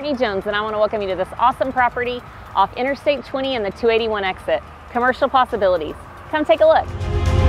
Courtney Jones, and I want to welcome you to this awesome property off Interstate 20 and the 281 exit. Commercial possibilities. Come take a look.